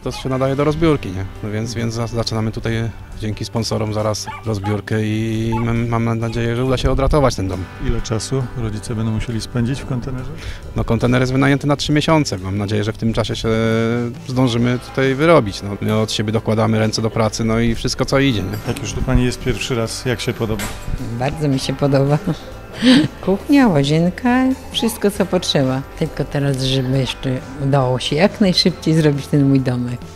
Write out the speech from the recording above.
to się nadaje do rozbiórki, nie? No więc zaczynamy tutaj dzięki sponsorom zaraz rozbiórkę i mam nadzieję, że uda się odratować ten dom. Ile czasu rodzice będą musieli spędzić w kontenerze? No kontener jest wynajęty na 3 miesiące. Mam nadzieję, że w tym czasie się zdążymy tutaj wyrobić. No, my od siebie dokładamy ręce do pracy, no i wszystko co idzie, nie? Jak już tu pani jest pierwszy raz, jak się podoba? Bardzo mi się podoba. Kuchnia, łazienka, wszystko co potrzeba. Tylko teraz, żeby jeszcze udało się jak najszybciej zrobić ten mój domek.